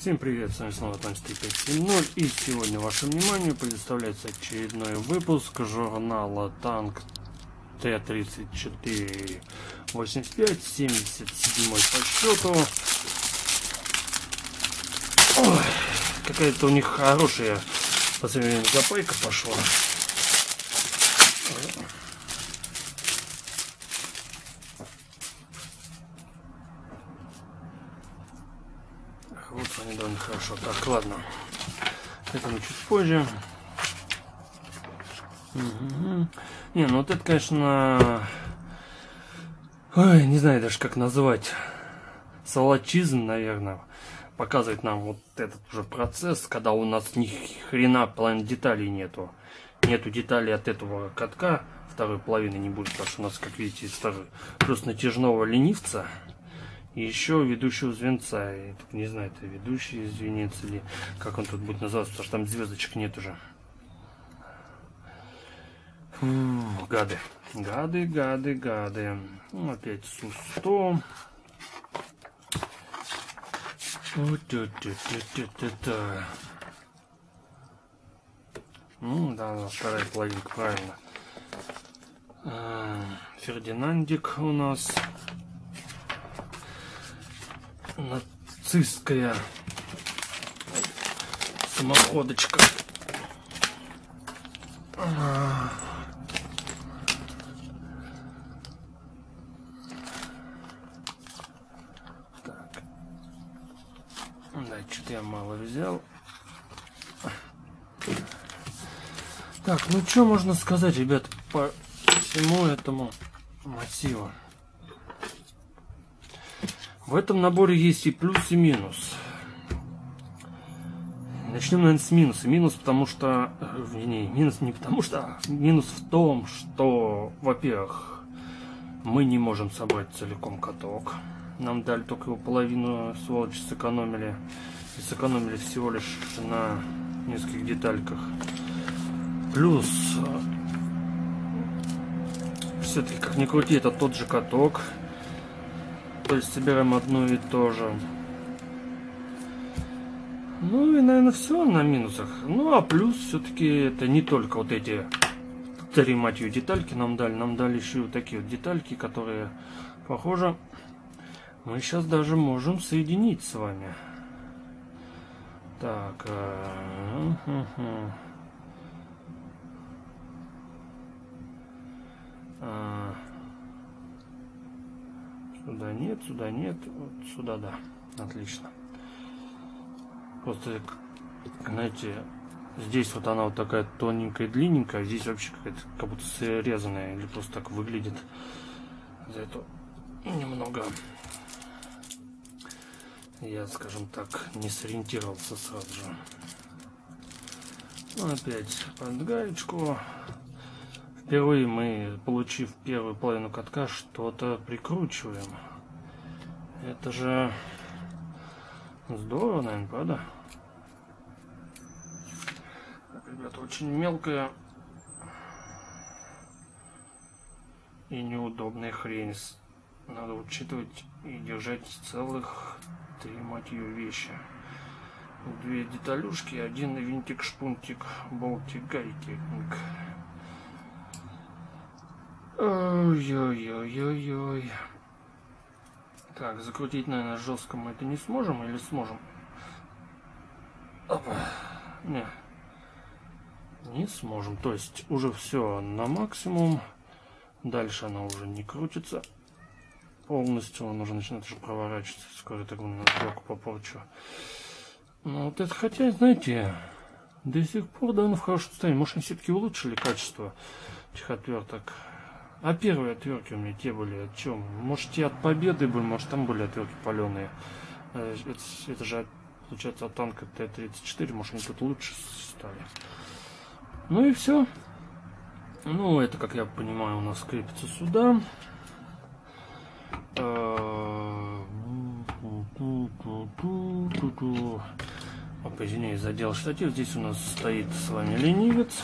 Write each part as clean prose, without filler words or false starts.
Всем привет, с вами снова Танк3570, и сегодня вашему вниманию предоставляется очередной выпуск журнала Танк Т-34-85, 77 по счету. Какая-то у них хорошая по сравнению запайка пошла. Вот они довольно хорошо. Так, ладно. Это мы чуть позже. Не, ну вот это, конечно... Ой, не знаю даже, как назвать. Салачизм, наверное. Показывает нам вот этот уже процесс, когда у нас ни хрена половины деталей нету. Нету деталей от этого катка. Второй половины не будет, потому что у нас, как видите, плюс натяжного ленивца. И еще ведущего звенца. Я не знаю, это ведущий звенец или как он тут будет называться, потому что там звездочек нет уже. Гады. Гады. Ну, опять Су-100. Ну да, вторая половинка, правильно. Фердинандик у нас. Нацистская самоходочка. Так. Да, что-то я мало взял. Так, ну что можно сказать, ребят, по всему этому массиву? В этом наборе есть и плюс, и минус. Начнем, наверное, с минуса. Минус, потому что... минус не потому что... Минус в том, что, во-первых, мы не можем собрать целиком каток. Нам дали только его половину, сволочи, сэкономили. И сэкономили всего лишь на нескольких детальках. Плюс... Все-таки, как ни крути, это тот же каток. То есть собираем одно и то же. Ну и, наверное, все на минусах. Ну а плюс все-таки это не только вот эти 3, мать ее, детальки нам дали. Нам дали еще и вот такие вот детальки, которые, похоже, мы сейчас даже можем соединить с вами. Так. Сюда нет, вот сюда да, отлично. Просто, знаете, здесь вот она вот такая тоненькая, длинненькая, а здесь вообще какая-то, как будто срезанная, или просто так выглядит. За это немного, я, скажем так, не сориентировался сразу же. Ну, опять под гаечку. Впервые мы, получив первую половину катка, что-то прикручиваем. Это же здорово, наверное, правда? Так, ребята, очень мелкая и неудобная хрень. Надо учитывать и держать целых 3, мать ее, вещи. 2 деталюшки, 1 винтик-шпунтик, болтик, гайки. Ой-ой-ой-ой-ой. Так, закрутить, наверное, жестко мы это не сможем или сможем? Опа. Не сможем. То есть уже все на максимум. Дальше она уже не крутится полностью. Он уже начинает уже проворачиваться. Скоро так на сбоку попорчу. Ну вот это, хотя, знаете, до сих пор довольно в хорошем состоянии. Может, они все-таки улучшили качество этих отверток. А первые отвертки у меня те были о чем? Может, те от Победы были, может, там были отвертки паленые. Это же, получается, от танка Т-34, может, они тут лучше стали. Ну и все. Ну, это, как я понимаю, у нас крепится сюда. Опа, извиняюсь, задел штатив. Здесь у нас стоит с вами ленивец.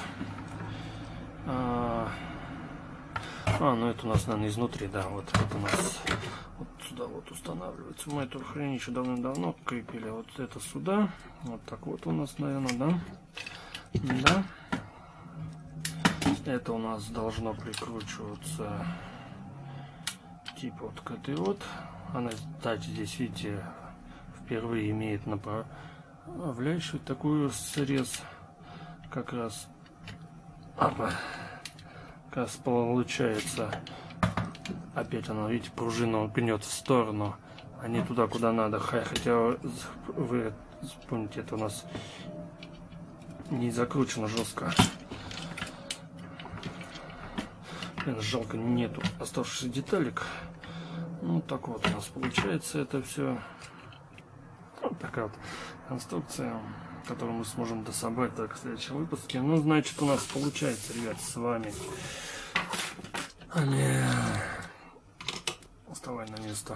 Ну это у нас, наверное, изнутри, да, вот у нас вот сюда вот устанавливается. Мы эту хрень еще давно-давно крепили. Вот это сюда. Вот так вот у нас, наверное, да? Да. Это у нас должно прикручиваться типа вот к этой вот. Она, кстати, здесь, видите, впервые имеет направляющую такую срез. Как раз получается, опять она, видите, пружина гнет в сторону, а не туда, куда надо. Хотя вы помните, это у нас не закручено жестко. Блин, жалко, нету оставшихся деталек. Ну так вот у нас получается это все. Вот такая вот конструкция, которую мы сможем дособрать только в следующем выпуске. Ну, значит, у нас получается, ребят, с вами. Вставай на место.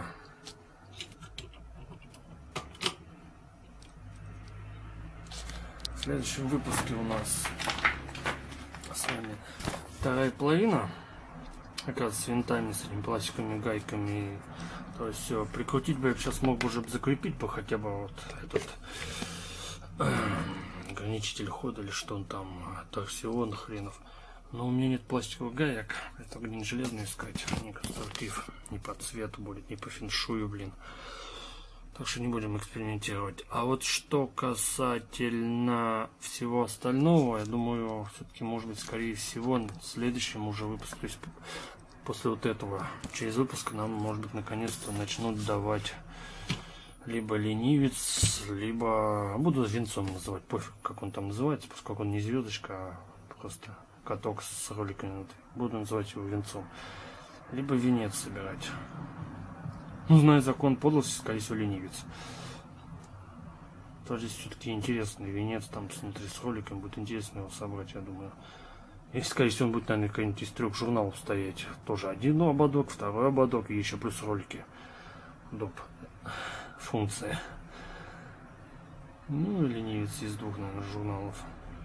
В следующем выпуске у нас с вами вторая половина. Оказывается, с винтами, с этими пластиковыми гайками. То есть все, прикрутить бы я сейчас мог бы уже закрепить бы хотя бы вот этот ограничитель хода или что он там, торсион хренов. Но у меня нет пластиковых гаек, это не железные искать, не конструктив, не по цвету будет, не по феншую, блин. Так что не будем экспериментировать. А вот что касательно всего остального, я думаю, все-таки, может быть, скорее всего, в следующем уже выпуске, то есть после вот этого, через выпуск нам, может быть, наконец-то начнут давать либо ленивец, либо буду венцом называть, пофиг, как он там называется, поскольку он не звездочка, а просто каток с роликами. Буду называть его венцом. Либо венец собирать. Ну, зная закон подлости, скорее всего, ленивец. Тоже здесь все-таки интересный венец, там внутри с роликом, будет интересно его собрать, я думаю. И, скорее всего, он будет, наверное, какой-нибудь из 3 журналов стоять. Тоже один ободок, второй ободок и еще плюс ролики. Доп. Функция. Ну, или ленивец из 2, наверное, журналов.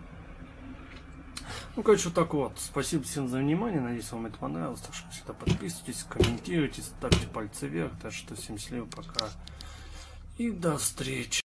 Ну, короче, вот так вот. Спасибо всем за внимание. Надеюсь, вам это понравилось. Так что всегда подписывайтесь, комментируйте, ставьте пальцы вверх. Так что всем счастливо, пока. И до встречи.